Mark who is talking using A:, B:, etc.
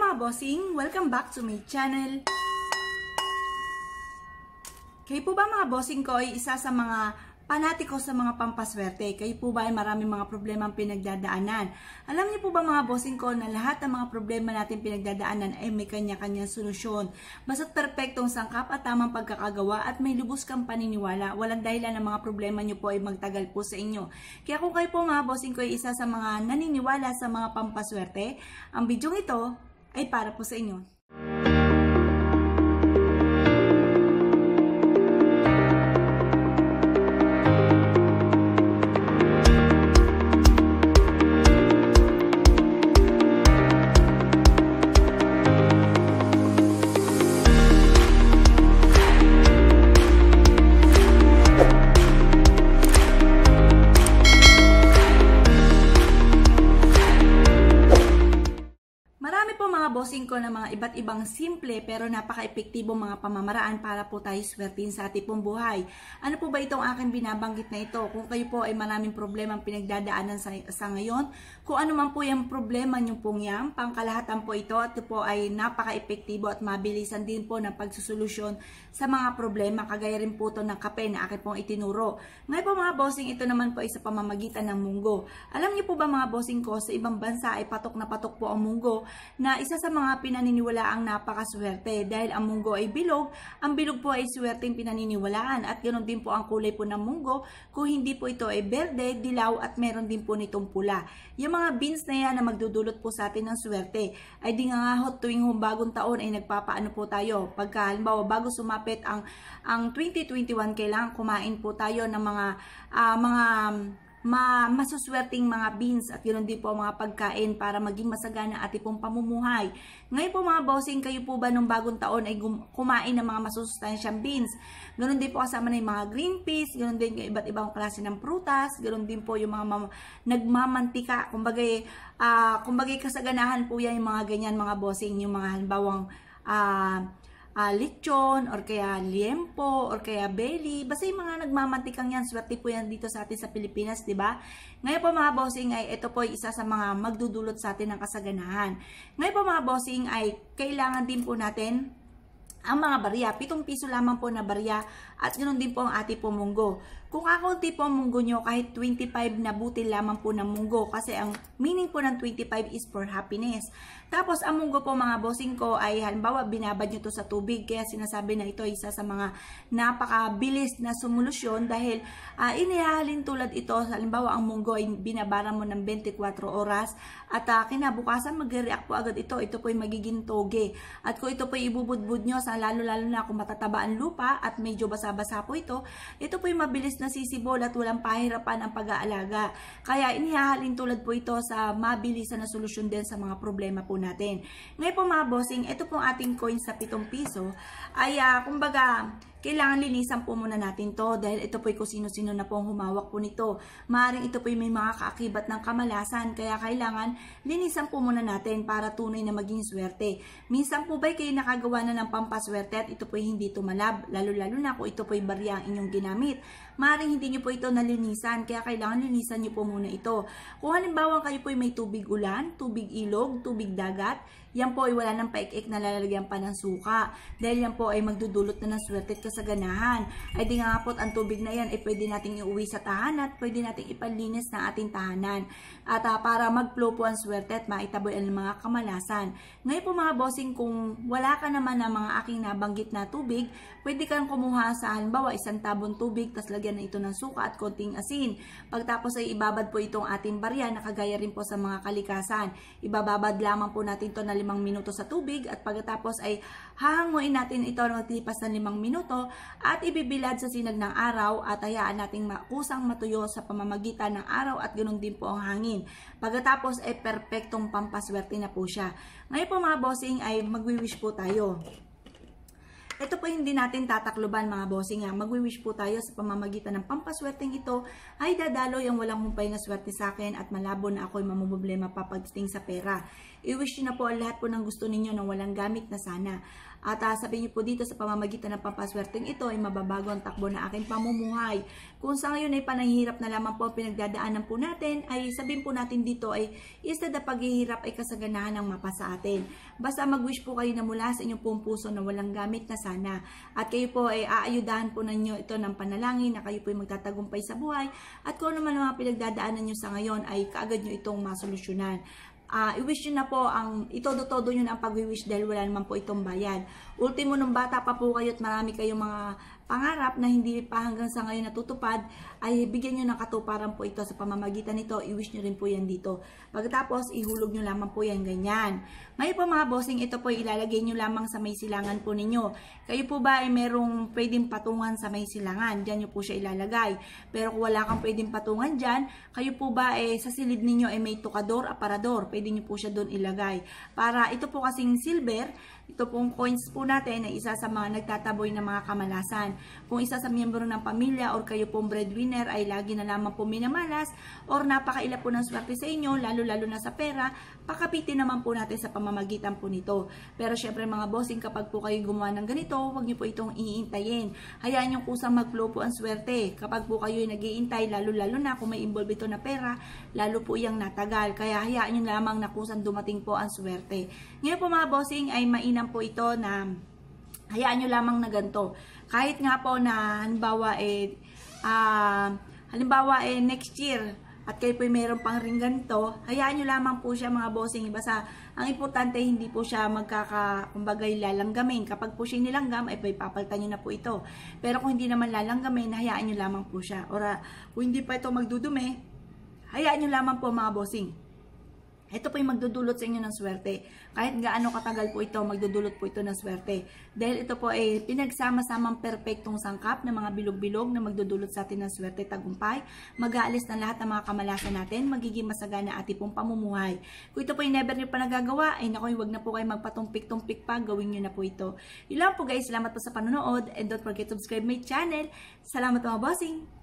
A: mga bossing! Welcome back to my channel. Kayo po ba mga bossing ko ay isa sa mga panatiko sa mga pampaswerte? Kayo po ba ay maraming mga problema ang pinagdadaanan? Alam niyo po ba mga bossing ko na lahat ng mga problema natin pinagdadaanan ay may kanya-kanyang solusyon? Basta't perpektong sangkap at tamang pagkakagawa at may lubos kang paniniwala, walang dahilan ng mga problema niyo po ay magtagal po sa inyo. Kaya kung kayo po mga bossing ko ay isa sa mga naniniwala sa mga pampaswerte, ang bidyong ito ay para po sa inyo. Bossing ko na mga iba't ibang simple pero napaka-epektibo mga pamamaraan para po tayo swertin sa ating pong buhay. Ano po ba itong aking binabanggit na ito? Kung kayo po ay maraming problema ang pinagdadaanan sa ngayon, kung ano man po yung problema nyo pong yan, pangkalahatan po ito at ito po ay napaka-epektibo at mabilisan din po ng pagsusolusyon sa mga problema. Kagaya rin po ito ng kape na akin pong itinuro. Ngayon po mga bossing, ito naman po ay sa pamamagitan ng munggo. Alam niyo po ba mga bossing ko, sa ibang bansa ay patok na patok po ang munggo na isa sa mga pinaniniwalaang napakaswerte dahil ang munggo ay bilog, ang bilog po ay swerteng pinaniniwalaan at ganoon din po ang kulay po ng munggo kung hindi po ito ay berde, dilaw at meron din po nitong pula. Yung mga beans na yan na magdudulot po sa atin ng swerte ay di nga tuwing bagong taon ay nagpapaano po tayo. Pagka halimbawa bago sumapit ang 2021 kailangan kumain po tayo ng mga masuswerting mga beans at yun din po mga pagkain para maging masagana ating pong pamumuhay. Ngayon po mga bossing, kayo po ba nung bagong taon ay kumain ng mga masusustansyang beans? Ganun din po kasama na yung mga green peas, ganun din yung iba't ibang klase ng prutas, ganun din po yung mga nagmamantika. Kumbaga kasaganahan po yan yung mga ganyan mga bossing, yung mga halimbawang lechon, or kaya liempo, or kaya belly. Basta yung mga nagmamantikang yan, swerte po yan dito sa atin sa Pilipinas, di ba? Ngayon po mga bossing ay ito po ay isa sa mga magdudulot sa atin ng kasaganahan. Ngayon po mga bossing ay kailangan din po natin ang mga barya. 7 piso lamang po na barya at ganoon din po ang ating po munggo. Kung kakaunti po ang munggo nyo, kahit 25 na butil lamang po ng munggo kasi ang meaning po ng 25 is for happiness. Tapos ang munggo po mga bossing ko ay halimbawa binabad nyo to sa tubig kaya sinasabi na ito ay isa sa mga napakabilis na solusyon dahil inihahalin tulad ito. Halimbawa ang munggo ay binabara mo ng 24 oras at kinabukasan mag-react po agad ito. Ito po ay magiging toge. At kung ito po ay ibubudbud nyo sa lalo na kung matataba ang lupa at medyo basa-basa po ito po ay mabilis na sisibol at walang pahirapan ang pag-aalaga. Kaya inihahalin tulad po ito sa mabilisan na solusyon din sa mga problema po natin. Ngayon po mga bossing, ito pong ating coin sa 7 piso ay kumbaga kailangan linisan po muna natin to dahil ito po ay kung sino-sino na pong humawak po nito. Maaaring ito po ay may mga kaakibat ng kamalasan kaya kailangan linisan po muna natin para tunay na maging swerte. Minsan po ba kayo nakagawa na ng pampaswerte at ito po ay hindi tumalab, lalo-lalo na kung ito po ay barya ang inyong ginamit. Maaaring hindi nyo po ito nalinisan kaya kailangan linisan nyo po muna ito. Kung halimbawa kayo po ay may tubig ulan, tubig ilog, tubig dagat, yan po ay wala ng paik-ik na lalagyan pa ng suka. Dahil yan po ay magdudulot na ng swerte at kasaganahan. Ay di nga po ang tubig na yan ay pwede nating iuwi sa tahanan at pwede nating ipanlinis ng ating tahanan. At para mag-flow po ang swerte at maitaboy ang mga kamalasan. Ngayon po mga bossing, kung wala ka naman ng mga aking nabanggit na tubig, pwede kang kumuha sa halimbawa 1 tabon tubig, tas lagyan na ito ng suka at konting asin. Pagtapos ay ibabad po itong ating barya na kagaya rin po sa mga kalikasan. Ibababad lamang po natin ito na 5 minuto sa tubig at pagkatapos ay hahanguin natin ito ng maglipas ng 5 minuto at ibibilad sa sinag ng araw at hayaan nating kusang matuyo sa pamamagitan ng araw at ganoon din po ang hangin. Pagkatapos ay perpektong pampaswerte na po siya. Ngayon po mga bossing ay magwi-wish po tayo. Ito po hindi natin tatakluban mga bossing. Magwi-wish po tayo sa pamamagitan ng pampaswerteng ito ay dadalo yung walang humpay na swerte sa akin at malabo na ako'y mamumblema pa pagdating sa pera. I-wish nyo na po ang lahat po ng gusto ninyo ng walang gamit na sana. At sabihin niyo po dito sa pamamagitan ng pampaswerteng ito ay mababago ang takbo ng aking pamumuhay. Kung sa ngayon ay panahihirap na lamang po pinagdadaanan po natin, ay sabihin po natin dito ay instead na paghihirap ay kasaganahan ng mapa sa atin. Basta mag-wish po kayo na mula sa inyong pong puso na walang gamit na sana. At kayo po ay aayudahan po ninyo ito ng panalangin na kayo po ay magtatagumpay sa buhay. At kung ano man ang mga pinagdadaanan nyo sa ngayon ay kaagad nyo itong masolusyonan. I-wish nyo na po ang itodo-todo nyo na ang pag-wish dahil wala naman po itong bayad. Ultimo nung bata pa po kayo at marami kayong mga pangarap na hindi pa hanggang sa ngayon natutupad, ay bigyan nyo ng katuparan po ito sa pamamagitan nito. I-wish nyo rin po yan dito. Pagkatapos, ihulog nyo lamang po yan ganyan. Ngayon po mga bossing, ito po ilalagay nyo lamang sa may silangan po ninyo. Kayo po ba ay merong pwedeng patungan sa may silangan? Diyan nyo po siya ilalagay. Pero kung wala kang pwedeng patungan dyan, kayo po ba ay sa silid ninyo ay may tukador, aparador? Pwede nyo po siya doon ilagay. Para ito po kasing silver, ito pong coins po natin ay isa sa mga nagtataboy ng mga kamalasan. Kung isa sa miyembro ng pamilya or kayo pong breadwinner ay lagi na lamang po minamalas or napakaila po ng swerte sa inyo, lalo-lalo na sa pera, pakapitin naman po natin sa pamamagitan po nito. Pero syempre mga bossing, kapag po kayo gumawa ng ganito, huwag niyo po itong iintayin. Hayaan niyo kusang mag-flow po ang swerte. Kapag po kayo nag-iintay, lalo-lalo na kung may involve ito na pera, lalo po iyang natagal. Kaya hayaan niyo lamang na kusang dumating po ang swerte. Ngayon po mga bossing, ay mainam po ito na hayaan nyo lamang na ganito. Kahit nga po na halimbawa next year at kayo po mayroon pang ring ganito, hayaan nyo lamang po siya mga bossing. Basta ang importante hindi po siya kumbagay lalanggamin. Kapag po siya nilanggam ay papalitan nyo na po ito. Pero kung hindi naman lalanggamin, hayaan nyo lamang po siya. Or kung hindi pa ito magdudumi, hayaan nyo lamang po mga bossing. Ito po yung magdudulot sa inyo ng swerte. Kahit gaano katagal po ito, magdudulot po ito ng swerte. Dahil ito po ay pinagsama-samang perpektong sangkap ng mga bilog-bilog na magdudulot sa atin ng swerte tagumpay. Mag-aalis na lahat ng mga kamalasan natin, magiging masagana ating pong pamumuhay. Kung ito po yung never nyo pa nagagawa, ay naku, huwag na po kayo magpatumpik-tumpik pa, gawin nyo na po ito. Yun lang po guys, salamat po sa panonood and don't forget to subscribe my channel. Salamat mga bossing!